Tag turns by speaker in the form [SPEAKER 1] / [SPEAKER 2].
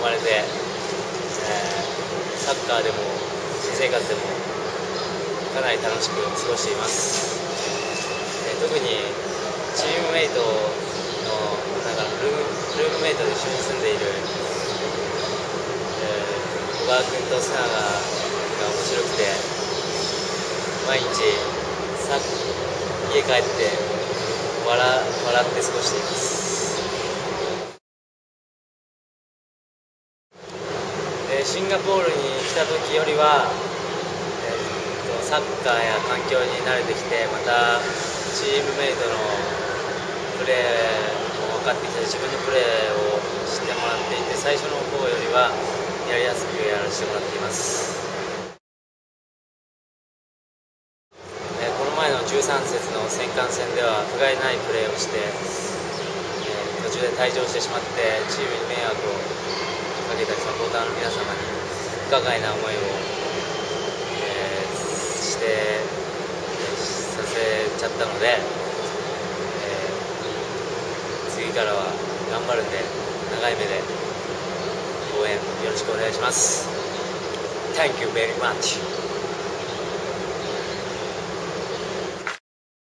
[SPEAKER 1] まれて、サッカーでも私生活でもかなり楽しく過ごしています。特にチームメイトのルームメイトで一緒に住んでいる、小川君と須永が面白くて、毎日家帰って笑って過ごしています。シンガポールに来た時よりは、サッカーや環境に慣れてきて、またチームメイトのプレーも分かってきて、自分のプレーを知ってもらっていて、最初の方よりはやりやすくやらせてもらっています。この前の13節の戦艦戦では不甲斐ないプレーをして、途中で退場してしまってチームに迷惑をかけたサポーターの皆様に不可解な思いを、させちゃったので、次からは頑張るんで、長い目で応援よろしくお願いします。Thank you very much.